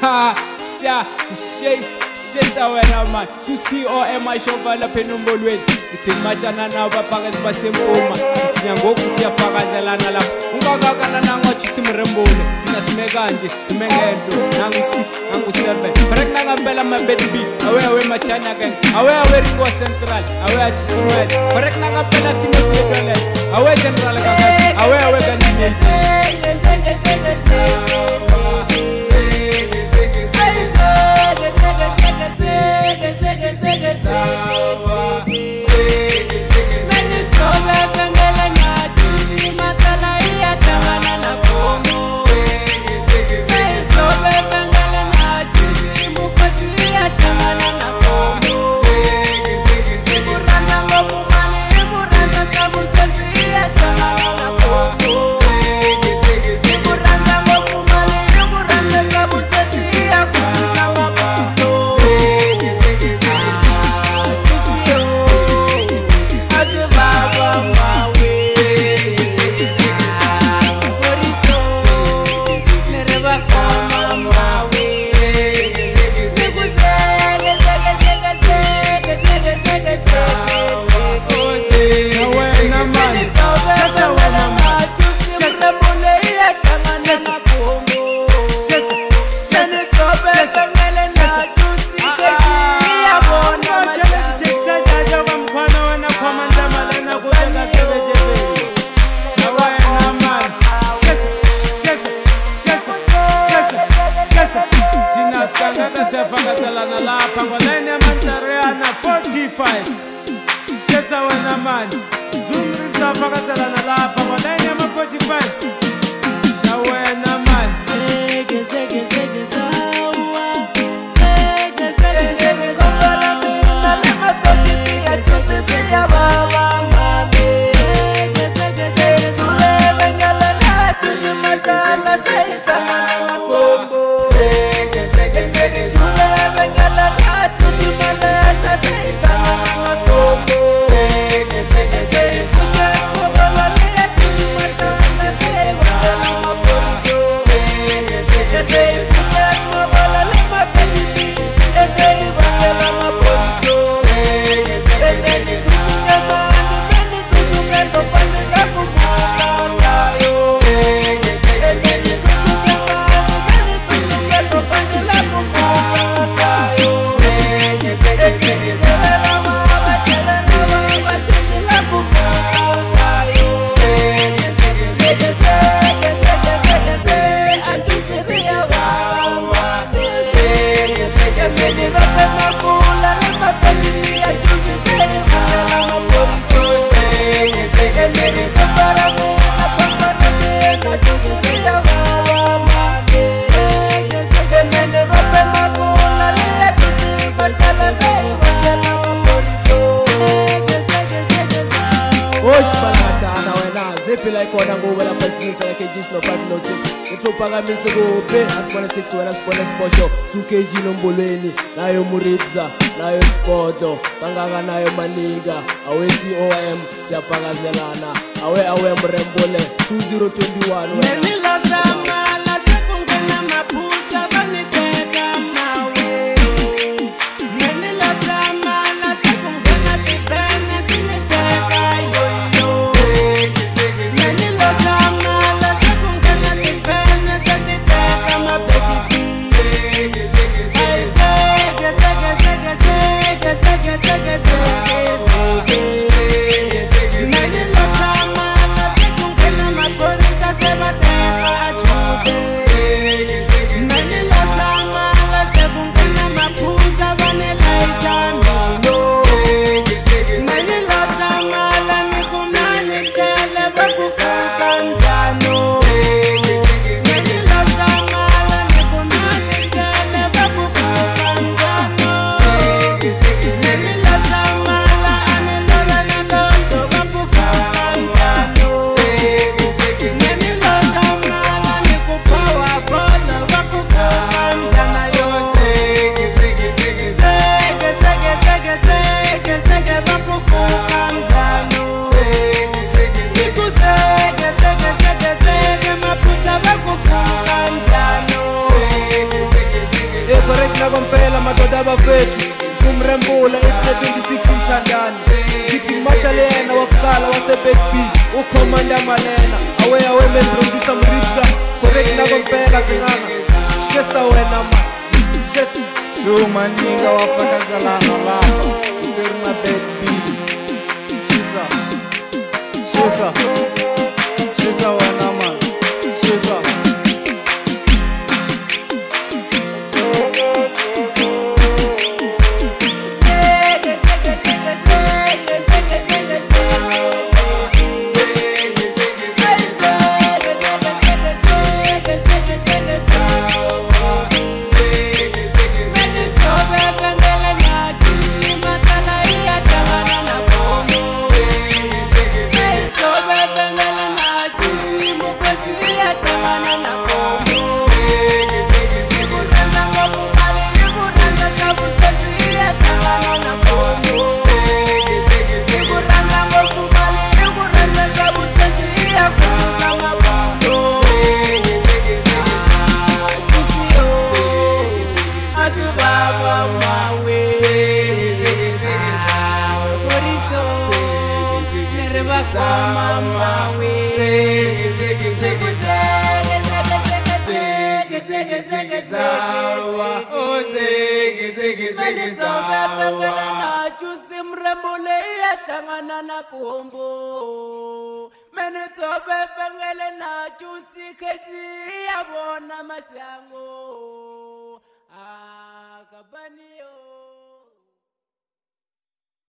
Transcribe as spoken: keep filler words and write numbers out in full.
Ha, sha, chase, chase awena man. Susi o ema shovala penombolweni. Ithi machana na bapaka sibasempuma. Sithi ngoku siyafakazelana la. Ungakakana nangothi simrembule. Thina simekanje, simengento. Nangu six, nangu seven. Break nangambela my baby beat. Awe awe machana gang. Awe awe Ringo Central. Awe achisumais. Break nangambela timo siyedole. Awe general kaka. Awe awe ganini. forty-five. Sesa wena man. Zoom ripsa fakaselana lapha ngoline ma forty-five. Shawena man. Sege sege sege sawa. Sege sege sege kola mina lema forty-five. Chose seya baba mami. Sege sege sege tule bengala na chose matala seisa mana kombo. Sege sege sege tule bengala na chose matala seisa mana kombo. Sege sege sege pushes kola lea chose matala seisa mana kombo. Sege sege sege pushes kola lema forty-five. Seisa mana kombo. Sege sege sege tutunga manu kani tutunga tofani kaku fuka yo. Sege sege sege tutunga manu kani tutunga tofani kaku fuka yo. Sege sege sege tela mama tela mama tela kaku fuka yo. Sege sege sege sege sege sege sege achusi ria mama. Sege sege sege rope makula lema feli achusi sege tela mama sege sege sege sabara muna kama nene achusi ria mama. Sege sege sege rope makula lema achusi batala sege tela mama sege sege sege sa. Osh balata na wena zipi like ona go wela pasisa like just no five no six. Utopaga misego pe aspone six wena spone sposho suke jino mbolweni nayo muribza nayo sporto tanganga nayo maniga awe C O M siyapakazelana awe awe mrembole two zero two one wena nila sama la sekungena mapusa baniteka mawe nila sama la sekungena tibene siniteka yo yo nila sama la sekungena tibene siniteka ma baby sege sege sege sege sege sege sege sege sege nila sama la sekungena mapusa sebateka achuse nila sama la sekungena mapusa vanela ichamino nila sama la nikumani tele vakufuka njano nila sama la nikumani tele na kompela madoda bafethu Sumrembula X twenty-six Mthandani Kithi Marshall yena wakala wase Big B ukhomanda Malena awe awe men producer Mripsa correct na kompela singanga shesa wena ma shesa so maninga wafakazalana lapha utseri na Big B shesa shesa shesa wena ma shesa Kabani yo